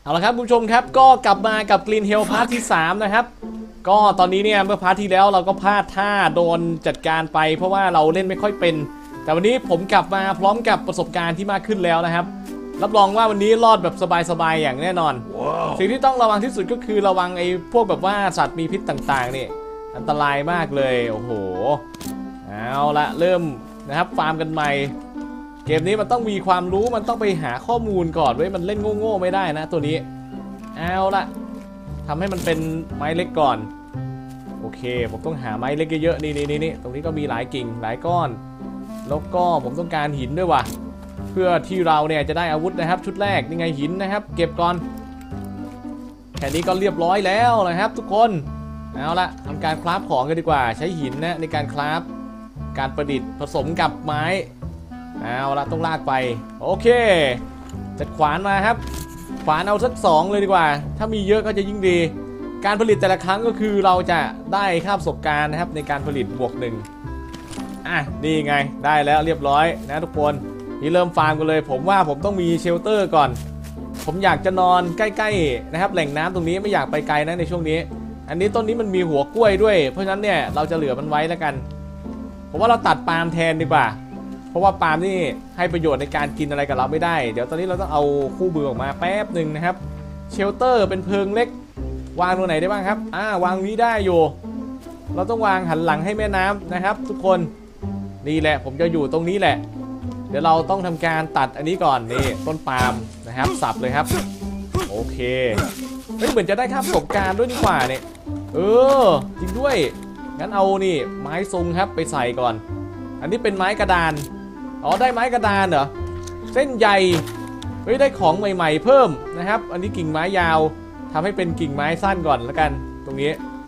เอาละครับคุณผู้ชมครับก็กลับมากับ Green Hell พาร์ทที่3นะครับก็ตอนนี้เนี่ยเมื่อพาร์ทที่แล้วเราก็พลาดท่าโดนจัดการไปเพราะว่าเราเล่นไม่ค่อยเป็นแต่วันนี้ผมกลับมาพร้อมกับประสบการณ์ที่มากขึ้นแล้วนะครับรับรองว่าวันนี้รอดแบบสบายๆอย่างแน่นอน สิ่งที่ต้องระวังที่สุดก็คือระวังไอ้พวกแบบว่าสัตว์มีพิษต่างๆนี่อันตรายมากเลยโอ้โหเอาละเริ่มนะครับฟาร์มกันใหม่เกมนี้มันต้องมีความรู้มันต้องไปหาข้อมูลก่อนไว้มันเล่นโง่ๆไม่ได้นะตัวนี้เอาละทำให้มันเป็นไม้เล็กก่อนโอเคผมต้องหาไม้เล็กเยอะๆนี่ตรงนี้ก็มีหลายกิ่งหลายก้อนแล้วก็ผมต้องการหินด้วยว่ะเพื่อที่เราเนี่ยจะได้อาวุธนะครับชุดแรกนี่ไงหินนะครับเก็บก่อนแค่นี้ก็เรียบร้อยแล้วนะครับทุกคนเอาละทำการคราฟของกันดีกว่าใช้หินนะในการคราฟการประดิษฐ์ผสมกับไม้เอาละต้องลากไปโอเคจัดขวานมาครับขวานเอาสัก2เลยดีกว่าถ้ามีเยอะก็จะยิ่งดีการผลิตแต่ละครั้งก็คือเราจะได้ค่าประสบการณ์นะครับในการผลิตบวก1นี่ไงได้แล้วเรียบร้อยนะทุกคนนี่เริ่มฟาร์มกันเลยผมว่าผมต้องมีเชลเตอร์ก่อนผมอยากจะนอนใกล้ๆนะครับแหล่งน้ำตรงนี้ไม่อยากไปไกลนะในช่วงนี้อันนี้ต้นนี้มันมีหัวกล้วยด้วยเพราะฉะนั้นเนี่ยเราจะเหลือมันไว้แล้วกันผมว่าเราตัดปาล์มแทนดีกว่าเพราะว่าปาล์มนี่ให้ประโยชน์ในการกินอะไรกับเราไม่ได้เดี๋ยวตอนนี้เราต้องเอาคู่มือออกมาแป๊บหนึ่งนะครับเชลเตอร์เป็นเพิงเล็กวางตรงไหนได้บ้างครับวางนี้ได้อยู่เราต้องวางหันหลังให้แม่น้ำนะครับทุกคนนี่แหละผมจะอยู่ตรงนี้แหละเดี๋ยวเราต้องทำการตัดอันนี้ก่อนนี่ต้นปาล์มนะครับสับเลยครับโอเคเหมือนจะได้ค่าประสบการณ์ด้วยดีกว่าเนี่ยจริงด้วยงั้นเอานี่ไม้ซุงครับไปใส่ก่อนอันนี้เป็นไม้กระดานได้ไม้กระดานเหรอเส้นใยได้ของใหม่ๆเพิ่มนะครับอันนี้กิ่งไม้ยาวทำให้เป็นกิ่งไม้สั้นก่อนแล้วกันตรงนี้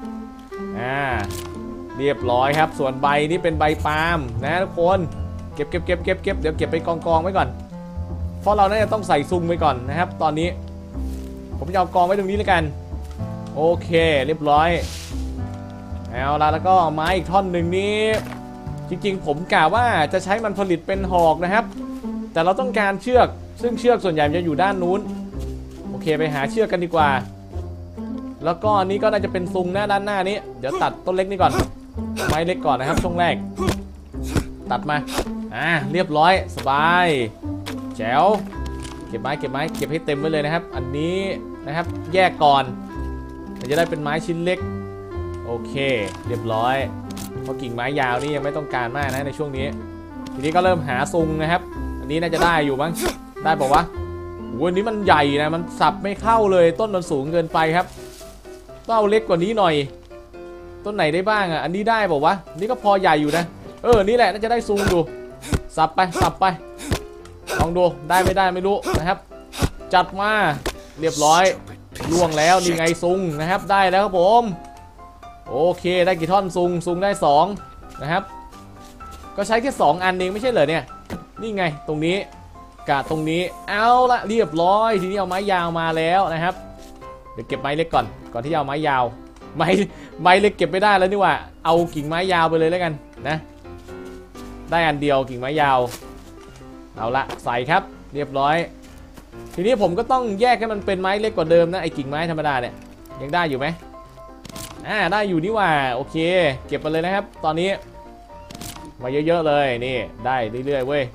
เรียบร้อยครับส่วนใบนี่เป็นใบปาล์มนะทุกคนเก็บเดี๋ยวเก็บไปกองไว้ก่อนเพราะเราน่าจะต้องใส่ซุงไว้ก่อนนะครับตอนนี้ผมจะเอากองไว้ตรงนี้แล้วกันโอเคเรียบร้อยเอาละแล้วก็ไม้อีกท่อนหนึ่งนี้จริงๆผมกะว่าจะใช้มันผลิตเป็นหอกนะครับแต่เราต้องการเชือกซึ่งเชือกส่วนใหญ่จะอยู่ด้านนู้นโอเคไปหาเชือกกันดีกว่าแล้วก็นี้ก็น่าจะเป็นซุงหน้าด้านหน้านี้เดี๋ยวตัดต้นเล็กนี่ก่อนไม้เล็กก่อนนะครับช่วงแรกตัดมาเรียบร้อยสบายแจ๋วเก็บไม้เก็บให้เต็มไว้เลยนะครับอันนี้นะครับแยกก่อนจะได้เป็นไม้ชิ้นเล็กโอเคเรียบร้อยเพราะกิ่งไม้ยาวนี่ยังไม่ต้องการมากนะในช่วงนี้ทีนี้ก็เริ่มหาซุงนะครับอันนี้น่าจะได้อยู่มั้งได้บอกว่าวันนี้มันใหญ่นะมันสับไม่เข้าเลยต้นมันสูงเกินไปครับต้องเอาเล็กกว่านี้หน่อยต้นไหนได้บ้างอันนี้ได้บอกว่านี่ก็พอใหญ่อยู่นะนี่แหละน่าจะได้ซุงดูสับไปลองดูได้ไม่ได้ไม่รู้นะครับจัดมาเรียบร้อยล่วงแล้วนี่ไงซุงนะครับได้แล้วครับผมโอเคได้กี่ท่อนซุงได้2นะครับก็ใช้แค่2อันเองไม่ใช่เหรอเนี่ยนี่ไงตรงนี้กับตรงนี้เอาละเรียบร้อยทีนี้เอาไม้ยาวมาแล้วนะครับเดี๋ยวเก็บไม้เล็กก่อนที่จะเอาไม้ยาวไม้เล็กเก็บไม่ได้แล้วนี่ว่าเอากิ่งไม้ยาวไปเลยแล้วกันนะได้อันเดียวกิ่งไม้ยาวเอาละใส่ครับเรียบร้อยทีนี้ผมก็ต้องแยกให้มันเป็นไม้เล็กกว่าเดิมนะไอ้กิ่งไม้ธรรมดาเนี่ยยังได้อยู่ไหมได้อยู่นี่ว่าโอเคเก็บไปเลยนะครับตอนนี้มาเยอะๆเลยนี่ได้เรื่อยๆเว้ย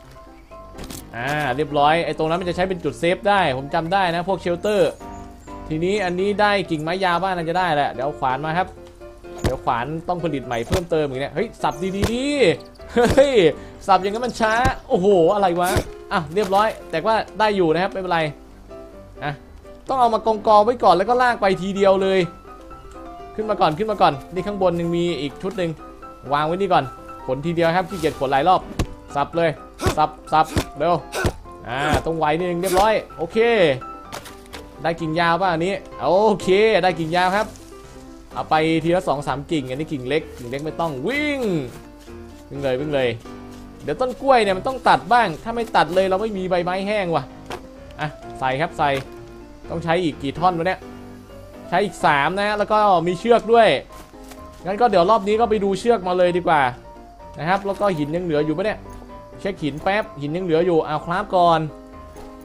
เรียบร้อยไอ้ตรงนั้นมันจะใช้เป็นจุดเซฟได้ผมจำได้นะพวกเชลเตอร์ทีนี้อันนี้ได้กิ่งไม้ยาวบ้านน่าจะได้แหละเดี๋ยวเอาขวานมาครับเดี๋ยวขวานต้องผลิตใหม่เพิ่มเติมอย่างเงี้ยเฮ้ยสับดีเฮ้ยสับอย่างนั้นมันช้าโอ้โหอะไรวะเรียบร้อยแต่ว่าได้อยู่นะครับไม่เป็นไรต้องเอามากองไว้ก่อนแล้วก็ลากไปทีเดียวเลยขึ้นมาก่อนนี่ข้างบนยังมีอีกชุดหนึ่งวางไว้นี่ก่อนขนทีเดียวครับขี้เกียจขนหลายรอบสับเลยสับเร็วต้องไวนิดนึงเรียบร้อยโอเคได้กิ่งยาวป่ะอันนี้โอเคได้กิ่งยาวครับเอาไปทีละ2-3กิ่งอันนี้กิ่งเล็กไม่ต้องวิ่งเลยเดี๋ยวต้นกล้วยเนี่ยมันต้องตัดบ้างถ้าไม่ตัดเลยเราไม่มีใบไม้แห้งว่ะใส่ครับใส่ต้องใช้อีกกี่ท่อนวะเนี่ยใช้อีก3นะแล้วก็มีเชือกด้วยงั้นก็เดี๋ยวรอบนี้ก็ไปดูเชือกมาเลยดีกว่านะครับแล้วก็หินยังเหลืออยู่ปะเนี่ยเช็คหินแป๊บหินยังเหลืออยู่เอาคราฟก่อน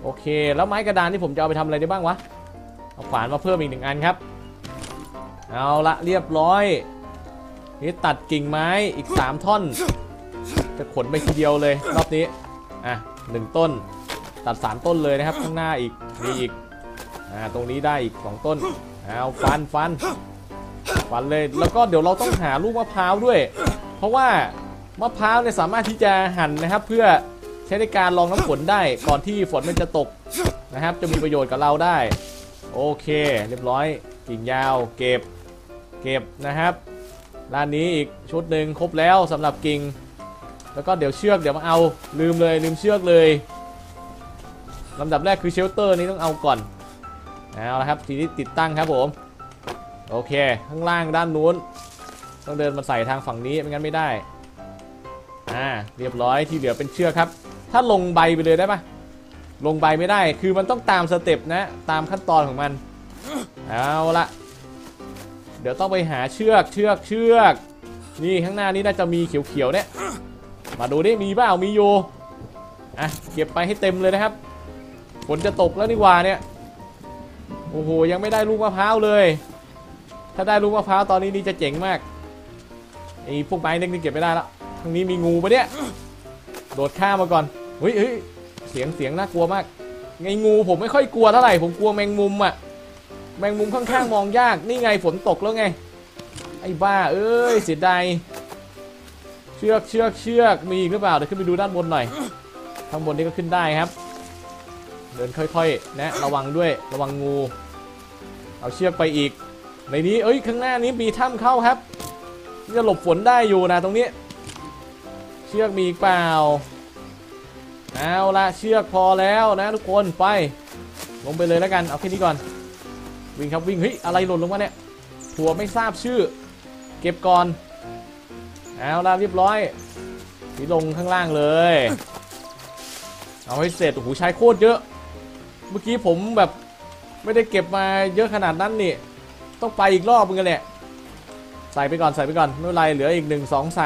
โอเคแล้วไม้กระดานที่ผมจะเอาไปทำอะไรได้บ้างวะเอาขวานมาเพิ่มอีก1 อันครับเอาละเรียบร้อยนี่ตัดกิ่งไม้อีก3 ท่อนจะขนไปทีเดียวเลยรอบนี้อ่ะ1 ต้นตัด3 ต้นเลยนะครับข้างหน้าอีกมีอีกตรงนี้ได้อีก2 ต้นเอาฟันเลยแล้วก็เดี๋ยวเราต้องหาลูกมะพร้าวด้วยเพราะว่ามะพร้าวเนี่ยสามารถที่จะหั่นนะครับเพื่อใช้ในการรองน้ำฝนได้ก่อนที่ฝนมันจะตกนะครับจะมีประโยชน์กับเราได้โอเคเรียบร้อยกิ่งยาวเก็บนะครับด้านนี้อีกชุดหนึ่งครบแล้วสำหรับกิ่งแล้วก็เดี๋ยวเชือกเดี๋ยวมาเอาลืมเชือกเลยลำดับแรกคือเชลเตอร์นี้ต้องเอาก่อนเอาละครับทีนี้ติดตั้งครับผมโอเคข้างล่างด้านนู้นต้องเดินมาใส่ทางฝั่งนี้ไม่งั้นไม่ได้เรียบร้อยที่เหลือเป็นเชือกครับถ้าลงใบไปเลยได้ปะลงใบไม่ได้คือมันต้องตามสเต็ปนะตามขั้นตอนของมันเอาละเดี๋ยวต้องไปหาเชือกนี่ข้างหน้านี้น่าจะมีเขียวๆเนี่ยมาดูดิมีเปล่ามีอยู่เก็บไปให้เต็มเลยนะครับฝนจะตกแล้วนี่ว่าเนี่ยโอ้โหยังไม่ได้ลูกมะพร้าวเลยถ้าได้ลูกมะพร้าวตอนนี้นี่จะเจ๋งมากไอ้พวกไม้เล็กนี่เก็บไม่ได้แล้วทางนี้มีงูปะเนี่ยโดดข้ามมาก่อนเฮ้ยเสียงน่ากลัวมากไงงูผมไม่ค่อยกลัวเท่าไหร่ผมกลัวแมงมุมแมงมุมข้างๆมองยากนี่ไงฝนตกแล้วไงไอ้บ้าเอ้ยเสียดายเชือกมีอีกหรือเปล่าเดี๋ยวขึ้นไปดูด้านบนหน่อยข้างบนนี้ก็ขึ้นได้ครับเดินค่อยๆนะระวังด้วยระวังงูเอาเชือกไปอีกในนี้ข้างหน้านี้มีถ้ำเข้าครับจะหลบฝนได้อยู่นะตรงนี้เชือกมีเปล่าเอาละเชือกพอแล้วนะทุกคนไปลงไปเลยแล้วกันเอาแค่นี้ก่อนวิ่งครับวิ่งเฮ้ยอะไรหล่นลงมาเนี่ยถั่วไม่ทราบชื่อเก็บก่อนเอาละเรียบร้อยนี่ลงข้างล่างเลยเอาให้เสร็จโอ้โหใช้โคตรเยอะเมื่อกี้ผมแบบไม่ได้เก็บมาเยอะขนาดนั้นนี่ต้องไปอีกรอบนึงกันแหละใส่ไปก่อนไม่เป็นไรเหลืออีก1 2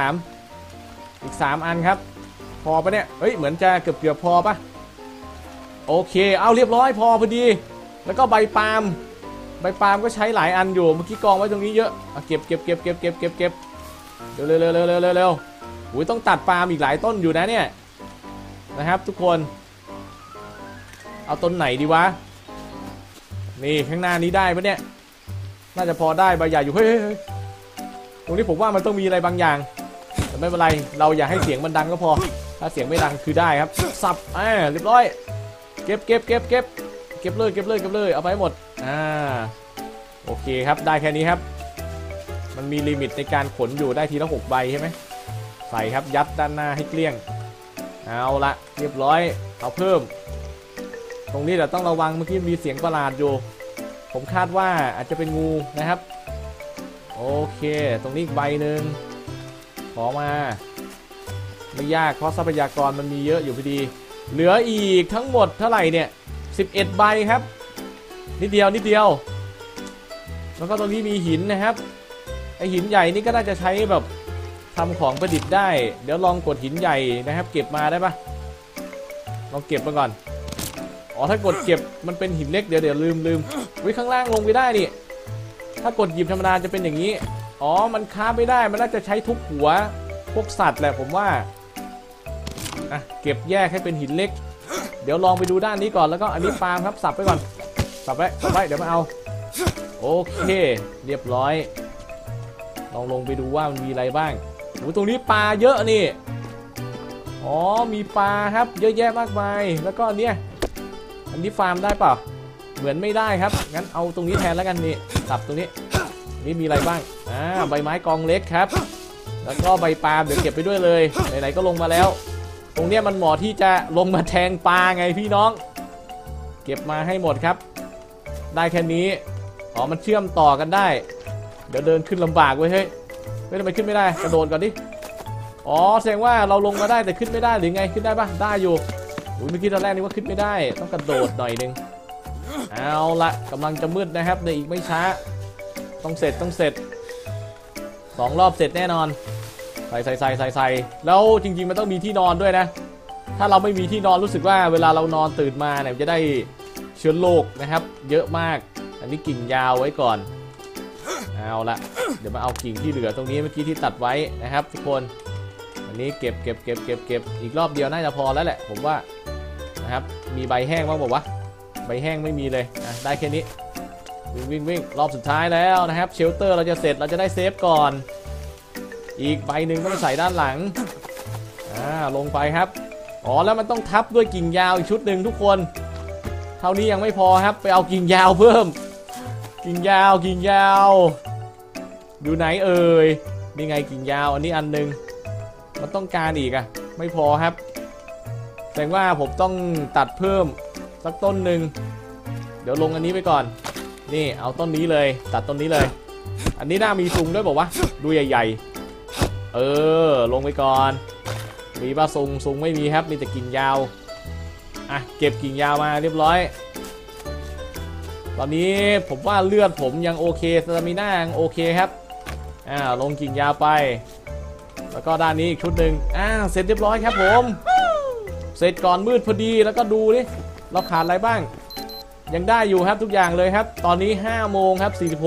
3อีก3 อันครับพอปะเนี่ยเหมือนจะเกือบพอปะโอเคเอาเรียบร้อยพอพอดีแล้วก็ใบปาล์มก็ใช้หลายอันอยู่เมื่อกี้กองไว้ตรงนี้เยอะเก็บเร็วอุ้ยต้องตัดปาล์มอีกหลายต้นอยู่นะเนี่ยนะครับทุกคนเอาต้นไหนดีวะนี่ข้างหน้านี้ได้ปะเนี่ยน่าจะพอได้ใบใหญ่อยู่เฮ้ยตรงนี้ผมว่ามันต้องมีอะไรบางอย่างแต่ไม่เป็นไรเราอย่าให้เสียงมันดังก็พอถ้าเสียงไม่ดังคือได้ครับสับเรียบร้อยเก็บเลยเอาไปหมดโอเคครับได้แค่นี้ครับมันมีลิมิตในการขนอยู่ได้ทีละ6 ใบใช่ไหมใส่ครับยัดด้านหน้าให้เกลี้ยงเอาละเรียบร้อยเอาเพิ่มตรงนี้เดี๋ยวต้องระวังเมื่อกี้มีเสียงประหลาดอยู่ผมคาดว่าอาจจะเป็นงูนะครับโอเคตรงนี้อีกใบหนึ่งขอมาไม่ยากเพราะทรัพยากรมันมีเยอะอยู่พอดีเหลืออีกทั้งหมดเท่าไหร่เนี่ย11 ใบครับนิดเดียวแล้วก็ตรงนี้มีหินนะครับไอหินใหญ่นี่ก็น่าจะใช้แบบทำของประดิษฐ์ได้เดี๋ยวลองกดหินใหญ่นะครับเก็บมาได้ปะลองเก็บมาก่อนถ้ากดเก็บมันเป็นหินเล็กเดี๋ยวลืมวิข้างล่างลงไปได้นี่ถ้ากดหยิบธรรมดาจะเป็นอย่างนี้มันค้าไม่ได้มันน่าจะใช้ทุบหัวพวกสัตว์แหละผมว่าเก็บแยกให้เป็นหินเล็กเดี๋ยวลองไปดูด้านนี้ก่อนแล้วก็อันนี้ปาล์มครับสับไปก่อนสับไว้เดี๋ยวมาเอาโอเคเรียบร้อยลองไปดูว่ามันมีอะไรบ้างตรงนี้ปลาเยอะนี่มีปลาครับเยอะแยะมากมายแล้วก็อันนี้ฟาร์มได้เปล่าเหมือนไม่ได้ครับงั้นเอาตรงนี้แทนแล้วกันนี่สับตรงนี้นี่มีอะไรบ้างใบไม้กองเล็กครับแล้วก็ใบปาล์มเดี๋ยวเก็บไปด้วยเลยไหนๆก็ลงมาแล้วตรงนี้มันเหมาะที่จะลงมาแทงปลาไงพี่น้องเก็บมาให้หมดครับได้แค่นี้มันเชื่อมต่อกันได้เดี๋ยวเดินขึ้นลำบากเว้ยเฮ้ยทำไมขึ้นไม่ได้กระโดดก่อนดิแสดงว่าเราลงมาได้แต่ขึ้นไม่ได้หรือไงขึ้นได้ปะได้อยู่เมื่อกี้ตอนแรกนี่ว่าขึ้นไม่ได้ต้องกระโดดหน่อยนึงเอาละกำลังจะมืดนะครับในอีกไม่ช้าต้องเสร็จ2 รอบเสร็จแน่นอนใส่แล้วจริงๆมันต้องมีที่นอนด้วยนะถ้าเราไม่มีที่นอนรู้สึกว่าเวลาเรานอนตื่นมาเนี่ยจะได้เชื้อโรคนะครับเยอะมากอันนี้กิ่งยาวไว้ก่อนเอาละเดี๋ยวมาเอากิ่งที่เหลือตรงนี้เมื่อกี้ที่ตัดไว้นะครับทุกคนอันนี้เก็บอีกรอบเดียวน่าจะพอแล้วแหละผมว่านะครับมีใบแห้งบ้างบอกว่าใบแห้งไม่มีเลยได้แค่นี้วิ่งรอบสุดท้ายแล้วนะครับเชลเตอร์เราจะเสร็จเราจะได้เซฟก่อนอีกใบหนึ่งต้องใส่ด้านหลังลงไปครับอ๋อแล้วมันต้องทับด้วยกิ่งยาวอีกชุดหนึ่งทุกคนเท่านี้ยังไม่พอครับไปเอากิ่งยาวเพิ่มกิ่งยาวอยู่ไหนเอ่ยนี่ไงกิ่งยาวอันนี้อันนึงมันต้องการอีกอะไม่พอครับแสดงว่าผมต้องตัดเพิ่มสักต้นหนึ่งเดี๋ยวลงอันนี้ไปก่อนนี่เอาต้นนี้เลยตัดต้นนี้เลยอันนี้น่ามีซุงด้วยบอกว่าดูใหญ่ๆลงไปก่อนมีป่ะซุงไม่มีครับมีแต่กิ่งยาวเก็บกิ่งยาวมาเรียบร้อยตอนนี้ผมว่าเลือดผมยังโอเคสตามิน่ายังโอเคครับลงกิ่งยาวไปแล้วก็ด้านนี้อีกชุดหนึ่งเสร็จเรียบร้อยครับผมเสร็จก่อนมืดพอดีแล้วก็ดูดิเราขาดอะไรบ้างยังได้อยู่ครับทุกอย่างเลยครับตอนนี้5 โมงครับ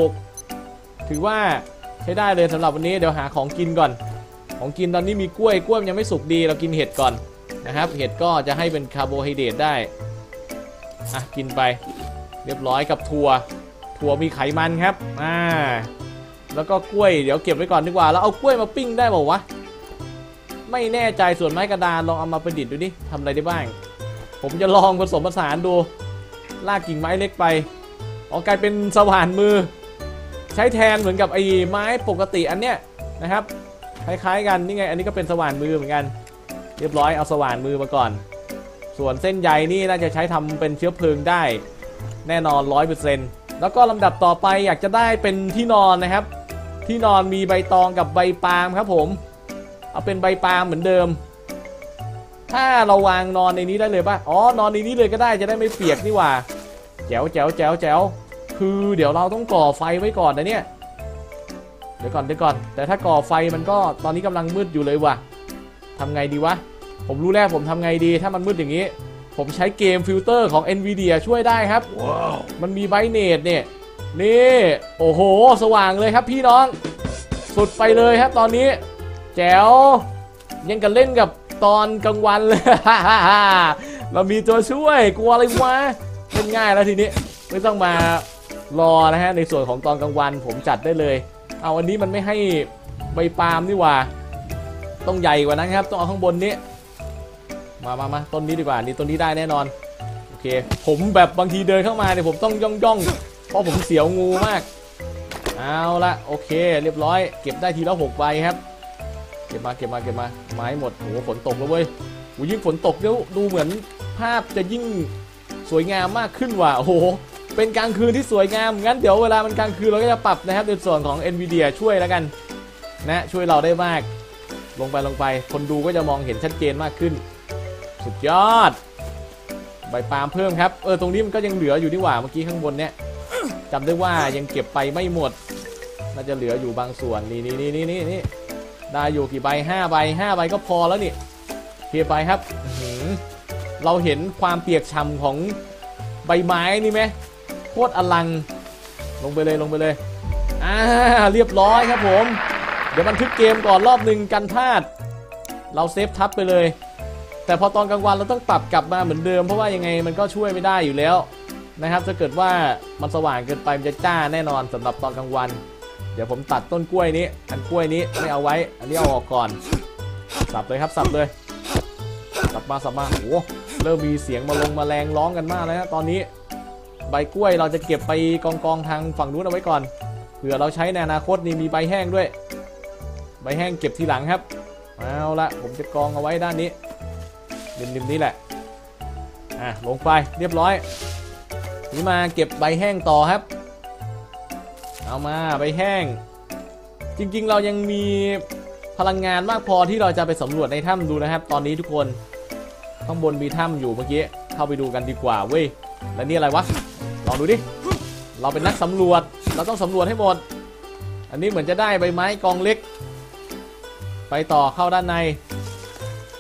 46ถือว่าใช้ได้เลยสำหรับวันนี้เดี๋ยวหาของกินก่อนของกินตอนนี้มีกล้วยมันยังไม่สุกดีเรากินเห็ดก่อนนะครับเห็ดก็จะให้เป็นคาร์โบไฮเดรตได้กินไปเรียบร้อยกับถั่วมีไขมันครับแล้วก็กล้วยเดี๋ยวเก็บไว้ก่อนดีกว่าแล้วเอากล้วยมาปิ้งได้บอกวะไม่แน่ใจส่วนไม้กระดานลองเอามาประดิษฐ์ดูดิทำอะไรได้บ้างผมจะลองผสมผสานดูลากกิ่งไม้เล็กไปกลายเป็นสว่านมือใช้แทนเหมือนกับไอ้ไม้ปกติอันเนี้ยนะครับคล้ายๆกันนี่ไงอันนี้ก็เป็นสว่านมือเหมือนกันเรียบร้อยเอาสว่านมือมาก่อนส่วนเส้นใยนี่น่าจะใช้ทำเป็นเชื้อเพลิงได้แน่นอน 100% แล้วก็ลำดับต่อไปอยากจะได้เป็นที่นอนนะครับที่นอนมีใบตองกับใบปาล์มครับผมเอาเป็นใบปาล์มเหมือนเดิมถ้าเราวางนอนในนี้ได้เลยป่ะนอนในนี้เลยก็ได้จะได้ไม่เปียกนี่หว่าแจ๋วคือเดี๋ยวเราต้องก่อไฟไว้ก่อนนะเนี่ยเดี๋ยวก่อนแต่ถ้าก่อไฟมันก็ตอนนี้กำลังมืดอยู่เลยว่ะทำไงดีวะผมรู้แล้วผมทำไงดีถ้ามันมืดอย่างนี้ผมใช้เกมฟิลเตอร์ของ NVIDIA ช่วยได้ครับ wow. มันมีไบเนตเนี่ยนี่โอ้โหสว่างเลยครับพี่น้องสุดไปเลยครับตอนนี้แจ๋วยังกันเล่นกับตอนกลางวันเลย เรามีตัวช่วยกลัวอะไรวะเล่นง่ายแล้วทีนี้ไม่ต้องมารอนะฮะในส่วนของตอนกลางวันผมจัดได้เลยเอาอันนี้มันไม่ให้ใบปาล์มนี่ว่าต้องใหญ่กว่านั้นครับต้องเอาข้างบนนี้มาต้นนี้ดีกว่านี่ต้นนี้ได้แน่นอนโอเคผมแบบบางทีเดินเข้ามาเนี่ยผมต้องย่องเพราะผมเสียวงูมากเอาละโอเคเรียบร้อยเก็บได้ทีละ6 ใบครับเก็บมาไม้หมดโอ้ฝนตกแล้วเว้ยยิ่งฝนตกเดี๋ยวดูเหมือนภาพจะยิ่งสวยงามมากขึ้นว่ะโอ้โหเป็นกลางคืนที่สวยงามงั้นเดี๋ยวเวลามันกลางคืนเราก็จะปรับนะครับในส่วนของ NVIDIA ช่วยแล้วกันนะช่วยเราได้มากลงไปคนดูก็จะมองเห็นชัดเจนมากขึ้นสุดยอดใบปาล์มเพิ่มครับตรงนี้มันก็ยังเหลืออยู่นี่หว่าเมื่อกี้ข้างบนเนี้ยจำได้ว่ายังเก็บไปไม่หมดน่าจะเหลืออยู่บางส่วนนี่ได้อยู่กี่ใบ5 ใบก็พอแล้วนี่เทไปครับเราเห็นความเปียกฉ่ำของใบไม้นี่ไหมโคตรอลังลงไปเลยเรียบร้อยครับผมเดี๋ยวบันทึกเกมก่อนรอบหนึ่งกันพลาดเราเซฟทับไปเลยแต่พอตอนกลางวันเราต้องปรับกลับมาเหมือนเดิมเพราะว่ายังไงมันก็ช่วยไม่ได้อยู่แล้วนะครับถ้าเกิดว่ามันสว่างเกินไปมันจะจ้าแน่นอนสำหรับตอนกลางวันเดี๋ยวผมตัดต้นกล้วยนี้กล้วยนี้ไม่เอาไว้อันนี้เอาออกก่อนสับเลยครับสับมาโอ้เริ่มมีเสียงมาแรงร้องกันมากแล้วนะตอนนี้ใบกล้วยเราจะเก็บไปกองทางฝั่งนู้นเอาไว้ก่อนเผื่อเราใช้ในอนาคตนี่มีใบแห้งด้วยใบแห้งเก็บทีหลังครับเอาละผมจะกองเอาไว้ด้านนี้ริมนี้แหละลงไปเรียบร้อยนี่มาเก็บใบแห้งต่อครับเอามาใบแห้งจริงๆเรายังมีพลังงานมากพอที่เราจะไปสำรวจในถ้ำดูนะครับตอนนี้ทุกคนข้างบนมีถ้ำอยู่เมื่อกี้เข้าไปดูกันดีกว่าเว้ยแล้วนี่อะไรวะลองดูดิเราเป็นนักสำรวจเราต้องสำรวจให้หมดอันนี้เหมือนจะได้ใบไม้กองเล็กไปต่อเข้าด้านใน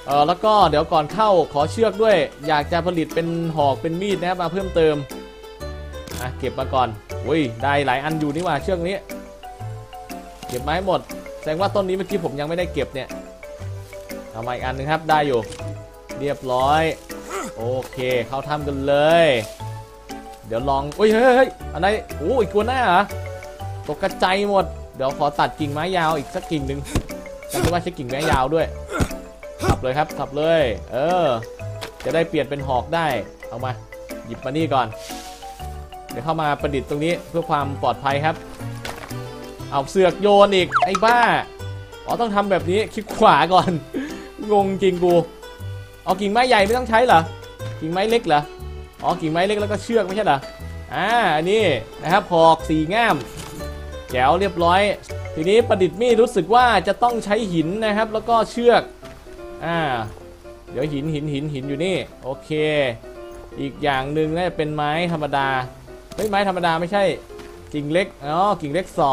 แล้วก็เดี๋ยวก่อนเข้าขอเชือกด้วยอยากจะผลิตเป็นหอกเป็นมีดนะครับมาเพิ่มเติมเก็บมาก่อนอุ้ยได้หลายอันอยู่นี่ว่าเชือกนี้เก็บไม้หมดแสดงว่าต้นนี้เมื่อกี้ผมยังไม่ได้เก็บเนี่ยเอามาอีกอันนึงครับได้อยู่เรียบร้อยโอเคเข้าทำกันเลยเดี๋ยวลองเฮ้ยอะไรโอ้ยกลัวหน้าเหรอตกกระจายหมดเดี๋ยวขอตัดกิ่งไม้ยาวอีกสักกิ่งหนึ่งจำได้ว่าใช้กิ่งไม้ยาวด้วยสับเลยครับสับเลยจะได้เปลี่ยนเป็นหอกได้เอามาหยิบมานี่ก่อนเดี๋ยวเข้ามาประดิษฐ์ตรงนี้เพื่อความปลอดภัยครับเอาเสือกโยนอีกไอ้บ้าต้องทำแบบนี้คลิกขวาก่อนงงจริงกูเอากิ่งไม้ใหญ่ไม่ต้องใช้เหรอกิ่งไม้เล็กเหรอกิ่งไม้เล็กแล้วก็เชือกไม่ใช่เหรออันนี้นะครับหอกสีง่ามแจ๋วเรียบร้อยทีนี้ประดิษฐ์มีดรู้สึกว่าจะต้องใช้หินนะครับแล้วก็เชือกเดี๋ยวหินอยู่นี่โอเคอีกอย่างหนึ่งน่าจะเป็นไม้ธรรมดาไม้ธรรมดาไม่ใช่กิ่งเล็กกิ่งเล็ก2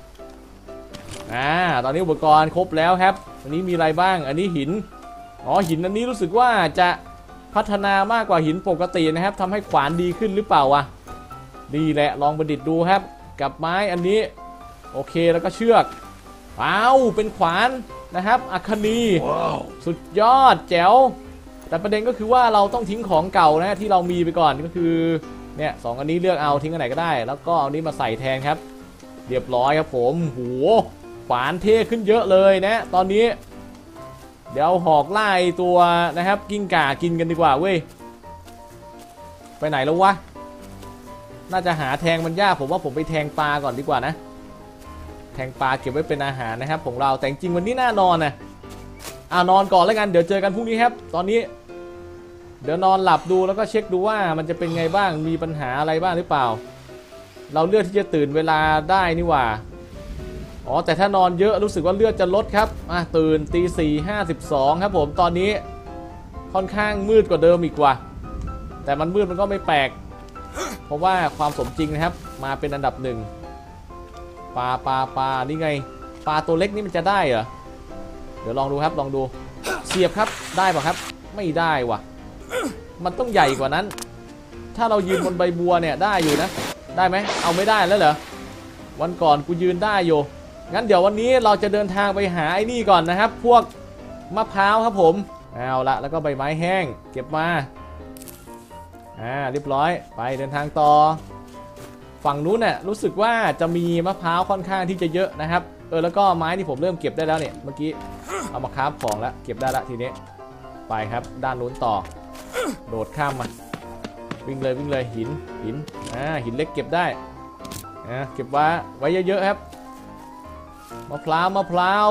ตอนนี้อุปกรณ์ครบแล้วครับอันนี้มีอะไรบ้างอันนี้หินหินอันนี้รู้สึกว่าจะพัฒนามากกว่าหินปกตินะครับทำให้ขวานดีขึ้นหรือเปล่าวะดีแหละลองประดิษฐ์ดูครับกับไม้อันนี้โอเคแล้วก็เชือกเป็นขวานนะครับอัคนี wow. สุดยอดแจ๋วแต่ประเด็นก็คือว่าเราต้องทิ้งของเก่านะที่เรามีไปก่อนก็คือเนี่ย2อันนี้เลือกเอาทิ้งอันไหนก็ได้แล้วก็เอานี้มาใส่แทนครับเรียบร้อยครับผมขวานเท่ขึ้นเยอะเลยนะตอนนี้เดี๋ยวหอกไล่ตัวนะครับกิ้งก่ากินกันดีกว่าเว้ยไปไหนแล้ววะน่าจะหาแทงมันยากผมว่าผมไปแทงปลาก่อนดีกว่านะแทงปลาเก็บไว้เป็นอาหารนะครับของเราแต่จริงวันนี้น่านอนนะนอนก่อนแล้วกันเดี๋ยวเจอกันพรุ่งนี้ครับตอนนี้เดี๋ยวนอนหลับดูแล้วก็เช็คดูว่ามันจะเป็นไงบ้างมีปัญหาอะไรบ้างหรือเปล่าเราเลือดที่จะตื่นเวลาได้นี่หว่าแต่ถ้านอนเยอะรู้สึกว่าเลือดจะลดครับตื่นตี 4:52ครับผมตอนนี้ค่อนข้างมืดกว่าเดิมอีกว่าแต่มันมืดมันก็ไม่แปลกเพราะว่าความสมจริงนะครับมาเป็นอันดับ1ปลานี่ไงปลาตัวเล็กนี่มันจะได้เหรอเดี๋ยวลองดูครับลองดูเสียบครับได้ป่ะครับไม่ได้ว่ะมันต้องใหญ่กว่านั้นถ้าเรายืนบนใบบัวเนี่ยได้อยู่นะได้ไหมเอาไม่ได้แล้วเหรอวันก่อนกูยืนได้อยู่งั้นเดี๋ยววันนี้เราจะเดินทางไปหาไอ้นี่ก่อนนะครับพวกมะพร้าวครับผมเอาละแล้วก็ใบไม้แห้งเก็บมาเรียบร้อยไปเดินทางต่อฝั่งนู้นน่ะรู้สึกว่าจะมีมะพร้าวค่อนข้างที่จะเยอะนะครับแล้วก็ไม้ที่ผมเริ่มเก็บได้แล้วเนี่ยเมื่อกี้เอามาคราฟของแล้วเก็บได้ละทีนี้ไปครับด้านนู้นต่อโดดข้ามมาวิ่งเลยหินหินเล็กเก็บได้เก็บไว้เยอะๆครับมะพร้าว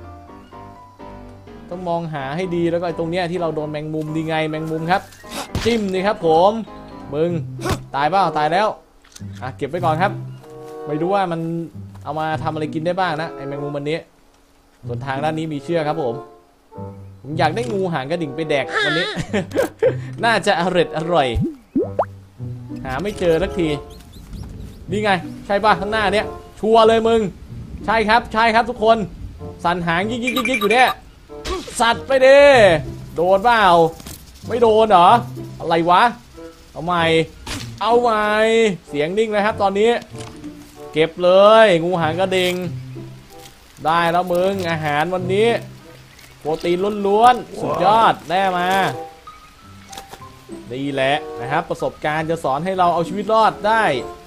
ต้องมองหาให้ดีแล้วก็ตรงเนี้ยที่เราโดนแมงมุมดีไงแมงมุมครับจิ้มนี่ครับผมมึงตายเปล่าตายแล้วเก็บไว้ก่อนครับไม่รู้ว่ามันเอามาทำอะไรกินได้บ้างนะไอแมงมุมวันนี้ส่วนทางด้านนี้มีเชือกครับผมอยากได้งูหางกระดิ่งไปแดกวันนี้ น่าจะอร่อยหาไม่เจอสักทีนี่ไงใช่ป่ะข้างหน้าเนี้ยชัวร์เลยมึงใช่ครับทุกคนสั่นหางยิกอยู่เนี่ยสัตว์ไปดิโดนเปล่าไม่โดนเหรออะไรวะเอาใหม่เสียงนิ่งเลยครับตอนนี้เก็บเลยงูหางกระดิ่งได้แล้วมึงอาหารวันนี้โปรตีนล้วนๆสุดยอดได้มานี่แหละนะครับประสบการณ์จะสอนให้เราเอาชีวิตรอดได้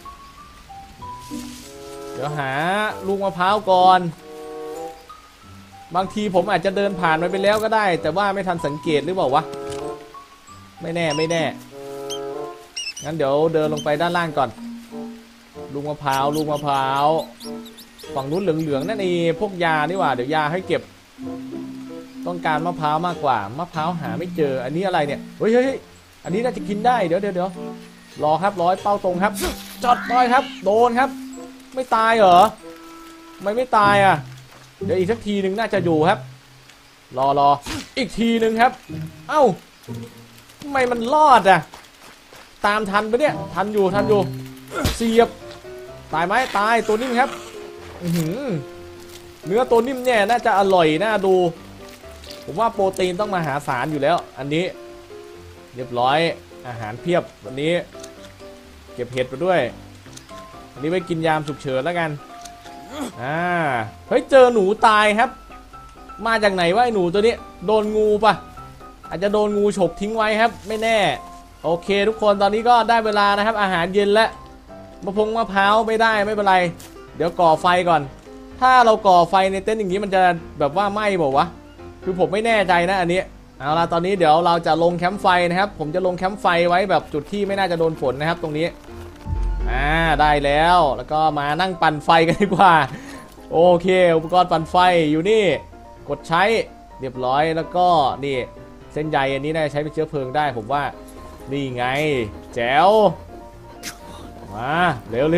เดี๋ยวหาลูกมะพร้าวก่อนบางทีผมอาจจะเดินผ่านไปแล้วก็ได้แต่ว่าไม่ทันสังเกตหรือเปล่าวะไม่แน่งั้นเดี๋ยวเดินลงไปด้านล่างก่อนลูกมะพร้าวฝั่งนู้นเหลืองๆนั่นเองพวกยานี่หว่าเดี๋ยวยาให้เก็บต้องการมะพร้าวมากกว่ามะพร้าวหาไม่เจออันนี้อะไรเนี่ยเฮ้ยอันนี้น่าจะกินได้เดี๋ยวรอครับร้อยเป้าตรงครับจอดร้อยครับโดนครับไม่ตายเหรอไม่ตายเดี๋ยวอีกสักทีหนึ่งน่าจะอยู่ครับรออีกทีหนึ่งครับเอ้าทำไมมันรอดตามทันปะเนี่ยทันอยู่เสียบตายไหมตายตัวนิ่มครับเนื้อตัวนิ่มเนี่ยน่าจะอร่อยน่าดูผมว่าโปรตีนต้องมหาศาลอยู่แล้วอันนี้เรียบร้อยอาหารเพียบวันนี้เก็บเห็ดไปด้วยอันนี้ไปกินยามฉุกเฉินแล้วกันเฮ้ยเจอหนูตายครับมาจากไหนวะไอหนูตัวนี้โดนงูปะอาจจะโดนงูฉกทิ้งไว้ครับไม่แน่โอเคทุกคนตอนนี้ก็ได้เวลานะครับอาหารเย็นและมะพร้าวไม่ได้ไม่เป็นไรเดี๋ยวก่อไฟก่อนถ้าเราก่อไฟในเต็นท์อย่างนี้มันจะแบบว่าไหม้บอกวะคือผมไม่แน่ใจนะอันนี้เอาละตอนนี้เดี๋ยวเราจะลงแคมป์ไฟนะครับผมจะลงแคมป์ไฟไว้แบบจุดที่ไม่น่าจะโดนฝนนะครับตรงนี้ได้แล้วก็มานั่งปั่นไฟกันดีกว่าโอเคอุปกรณ์ปั่นไฟอยู่นี่กดใช้เรียบร้อยแล้วก็นี่เส้นใยอันนี้น่าจะใช้เป็นเชื้อเพลิงได้ผมว่านี่ไงแจ๋วมาเร็ว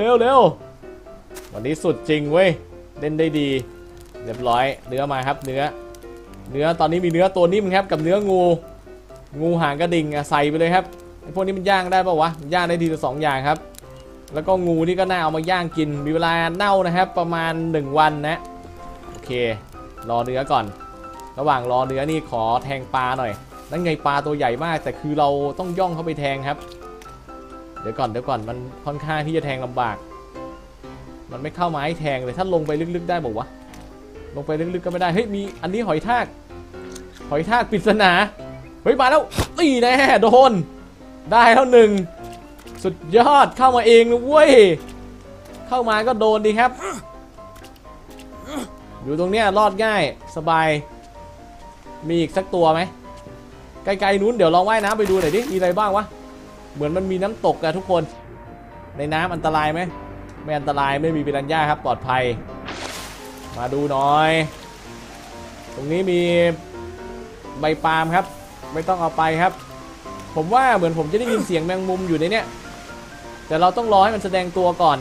วันนี้สุดจริงเว้ยเล่นได้ดีเรียบร้อยเนื้อมาครับเนื้อตอนนี้มีเนื้อตัวนิ่มครับกับเนื้องูหางกระดิ่งใส่ไปเลยครับไอพวกนี้มันย่างได้ป่าวะย่างได้ทีละ2อย่างครับแล้วก็งูนี่ก็น่าเอามาย่างกินมีเวลาเน่านะครับประมาณ1วันนะโอเครอเนื้อก่อนระหว่างรอเนื้อนี่ขอแทงปลาหน่อยนั่นไงปลาตัวใหญ่มากแต่คือเราต้องย่องเข้าไปแทงครับเดี๋ยวก่อนมันค่อนข้างที่จะแทงลำบากมันไม่เข้ามาให้แทงเลยถ้าลงไปลึกๆได้บอกว่าลงไปลึกๆก็ไม่ได้เฮ้ยมีอันนี้หอยทากปริศนาเฮ้ยมาแล้วตีแน่โดนได้แล้ว1สุดยอดเข้ามาเองเลยเว้ยเข้ามาก็โดนดีครับอยู่ตรงเนี้ยรอดง่ายสบายมีอีกสักตัวไหมไกลๆนู้นเดี๋ยวลองว่ายน้ำไปดูหน่อยดิมีอะไรบ้างวะเหมือนมันมีน้ำตกอะทุกคนในน้ำอันตรายไหมไม่อันตรายไม่มีปิรันย่าครับปลอดภัยมาดูหน่อยตรงนี้มีใบปาล์มครับไม่ต้องเอาไปครับผมว่าเหมือนผมจะได้ยินเสียงแมงมุมอยู่ในเนี้ยแต่เราต้องรอให้มันแสดงตัวก่อน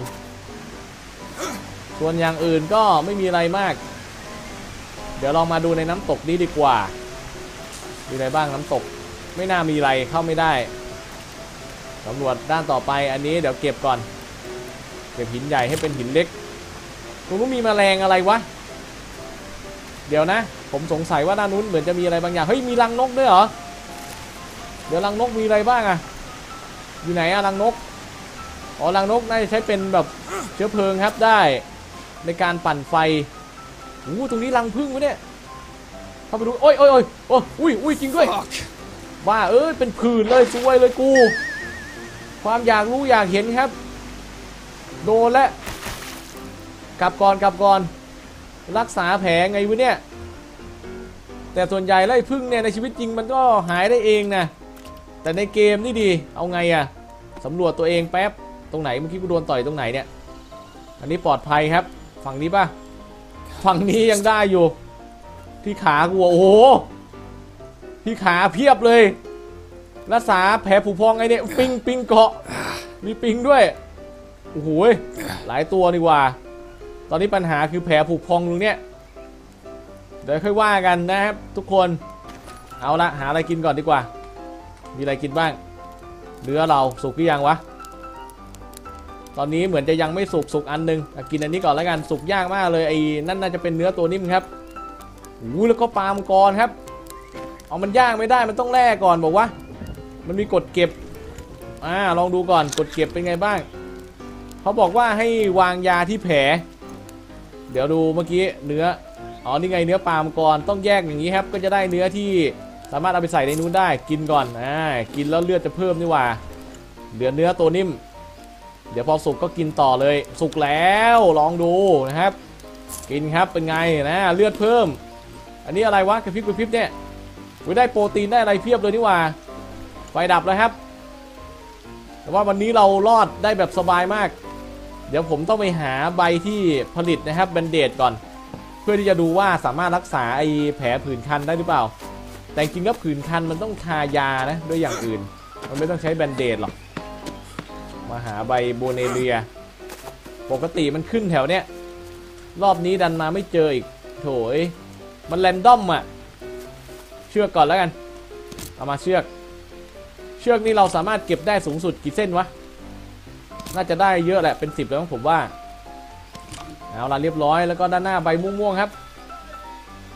ส่วนอย่างอื่นก็ไม่มีอะไรมากเดี๋ยวลองมาดูในน้ำตกนี้ดีกว่ามีอะไรบ้างน้ำตกไม่น่ามีอะไรเข้าไม่ได้สำรวจด้านต่อไปอันนี้เดี๋ยวเก็บก่อนเก็บหินใหญ่ให้เป็นหินเล็กตรงนู้นมีแมลงอะไรวะเดี๋ยวนะผมสงสัยว่าด้านนู้นเหมือนจะมีอะไรบางอย่างเฮ้ยมีรังนกด้วยเหรอเดี๋ยวรังนกมีอะไรบ้างอะอยู่ไหนอะรังนกอ๋อรังนกน่าจะใช้เป็นแบบเชื้อเพลิงครับได้ในการปั่นไฟโอ้ตรงนี้รังผึ้งวะเนี่ยเข้าไปดูโอ้ยอุ้ยจริงด้วยว่าเป็นผื่นเลยซวยเลยกูความอยากรู้อยากเห็นครับโดนแล้วกลับก่อนรักษาแผลไงวะเนี่ยแต่ส่วนใหญ่ไล่ผึ้งเนี่ยในชีวิตจริงมันก็หายได้เองนะแต่ในเกมนี่ดีเอาไงอะสำรวจตัวเองแป๊บตรงไหนเมื่อกี้กูโดนต่อยตรงไหนเนี่ยอันนี้ปลอดภัยครับฝั่งนี้ป่ะฝั่งนี้ยังได้อยู่ที่ขากูโอ้โหที่ขาเพียบเลยรักษาแผลผุพองไงเนี่ยปิงเกาะมีปิงด้วยโอ้โหหลายตัวดีกว่าตอนนี้ปัญหาคือแผลผุพองตรงเนี้ยเดี๋ยวค่อยว่ากันนะครับทุกคนเอาละหาอะไรกินก่อนดีกว่ามีอะไรกินบ้างเนื้อเราสุกหรือยังวะตอนนี้เหมือนจะยังไม่สุกอันนึงกินอันนี้ก่อนแล้วกันสุกยากมากเลยไอ้นั่นน่าจะเป็นเนื้อตัวนิ่มครับแล้วก็ปลามังกรครับเอามันย่างไม่ได้มันต้องแล่ก่อนบอกว่ามันมีกดเก็บลองดูก่อนกดเก็บเป็นไงบ้างเขาบอกว่าให้วางยาที่แผลเดี๋ยวดูเมื่อกี้เนื้อนี่ไงเนื้อปลามังกรต้องแยกอย่างนี้ครับก็จะได้เนื้อที่สามารถเอาไปใส่ในนู้นได้กินก่อนกินแล้วเลือดจะเพิ่มนี่หว่าเหลือเนื้อตัวนิ่มเดี๋ยวพอสุกก็กินต่อเลยสุกแล้วลองดูนะครับกินครับเป็นไงนะเลือดเพิ่มอันนี้อะไรวะกระพริบเนี่ยได้โปรตีนได้อะไรเพียบเลยนี่หว่าไฟดับแล้วครับแต่ว่าวันนี้เรารอดได้แบบสบายมากเดี๋ยวผมต้องไปหาใบที่ผลิตนะครับแบนเดดก่อนเพื่อที่จะดูว่าสามารถรักษาไอ้แผลผื่นคันได้หรือเปล่าแต่จริงๆก็ผื่นคันมันต้องทายานะด้วยอย่างอื่นมันไม่ต้องใช้แบนเดดหรอกมาหาใบโบเนเรียปกติมันขึ้นแถวเนี้ยรอบนี้ดันมาไม่เจออีกโถยมันแรนดอมอะเชือกก่อนแล้วกันเอามาเชือกนี่เราสามารถเก็บได้สูงสุดกี่เส้นวะน่าจะได้เยอะแหละเป็น10แล้วผมว่าเอาละเรียบร้อยแล้วก็ด้านหน้าใบม่วงๆครับ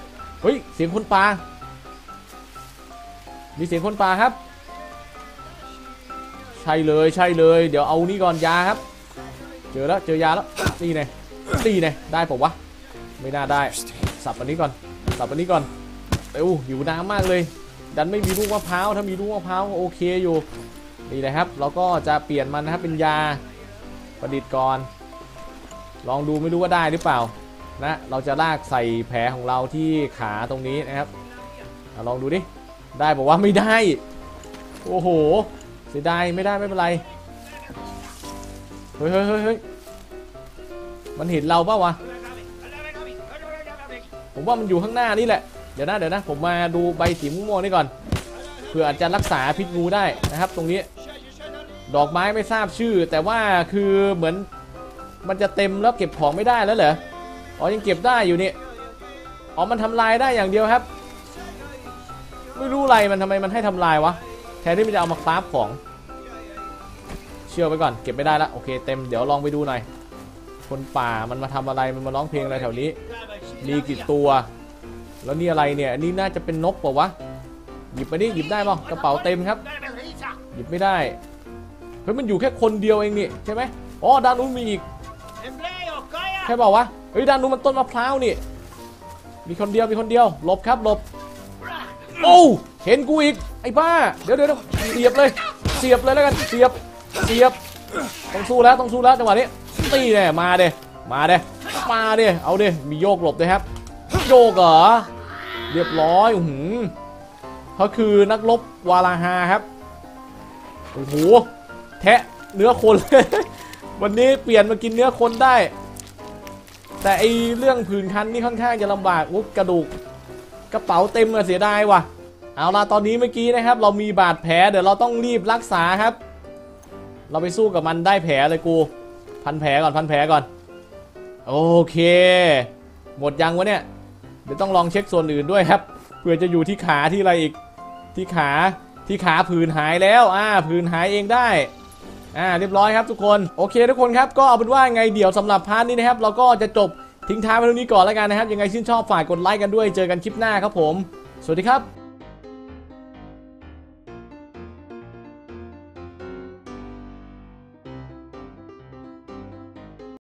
เฮ้ยเสียงคนปลามีเสียงคนปลาครับใช่เลยใช่เลยเดี๋ยวเอานี่ก่อนยาครับเจอแล้วเจอยาแล้วนี่ไงนี่ไงได้ปะวะไม่น่าได้สับอันนี้ก่อนสับอันนี้ก่อนเร็วหิวน้ำมากเลยดันไม่มีลูกมะพร้าวถ้ามีลูกมะพร้าวโอเคอยู่นี่แหละครับเราก็จะเปลี่ยนมันนะครับเป็นยาประดิษฐ์ก่อนลองดูไม่รู้ว่าได้หรือเปล่านะเราจะลากใส่แผลของเราที่ขาตรงนี้นะครับลองดูดิได้บอกว่าไม่ได้โอ้โหเสียดายไม่ได้ไม่เป็นไรเฮ้ยเฮ้ยเฮ้ยมันเห็นเราเปล่าวะผมว่ามันอยู่ข้างหน้านี่แหละเดี๋ยวนะผมมาดูใบสีม่วงๆนี่ก่อนเพื่ออาจจะรักษาพิษงูได้นะครับตรงนี้ดอกไม้ไม่ทราบชื่อแต่ว่าคือเหมือนมันจะเต็มแล้วเก็บของไม่ได้แล้วเหรออ๋อยังเก็บได้อยู่นี่อ๋อมันทำลายได้อย่างเดียวครับไม่รู้อะไรมันทำไมมันให้ทำลายวะแทนที่มันจะเอามาคราฟของเชื่อไปก่อนเก็บไม่ได้ละโอเคเต็มเดี๋ยวลองไปดูหน่อยคนป่ามันมาทำอะไรมันมาร้องเพลงอะไรแถวนี้มีกี่ตัวแล้วนี่อะไรเนี่ยอันนี้น่าจะเป็นนกเปล่าวะหยิบไปดิหยิบได้ป่ะกระเป๋าเต็มครับหยิบไม่ได้เฮ้ยมันอยู่แค่คนเดียวเองนี่ใช่ไหมอ๋อด้านนู้นมีอีกใช่เปล่าวะเฮ้ยด้านนู้นมันต้นมะพร้าวนี่มีคนเดียวหลบครับหลบโอ้เห็นกูอีกไอ้บ้าเดี๋ยวเสียบเลยแล้วกันเสียบต้องสู้แล้วจังหวะนี้ตีเนี่ยมาเด้เอาเด้มีโยกหลบด้วยครับโยกเหรอเรียบร้อยเขาคือนักรบวาลาฮาครับโอ้โหแทะเนื้อคนเลย วันนี้เปลี่ยนมากินเนื้อคนได้แต่ไอเรื่องผื่นคันนี่ค่อนข้างจะลำบากกระดูกกระเป๋าเต็มเสียดายว่ะเอาล่ะตอนนี้เมื่อกี้นะครับเรามีบาดแผลเดี๋ยวเราต้องรีบรักษาครับเราไปสู้กับมันได้แผลเลยกูพันแผลก่อนโอเคหมดยังวะเนี่ยเดี๋ยวต้องลองเช็คส่วนอื่นด้วยครับเผื่อจะอยู่ที่ขาที่อะไรอีกที่ขาผื่นหายแล้วผื่นหายเองได้เรียบร้อยครับทุกคนโอเคทุกคนครับก็เอาเป็นว่าไงเดี๋ยวสำหรับพาร์ทนี้นะครับเราก็จะจบทิ้งท้ายไว้ตรงนี้ก่อนแล้วกันนะครับยังไงชื่นชอบฝากกดไลค์กันด้วยเจอกันคลิปหน้าครับผมสวัสดีครับ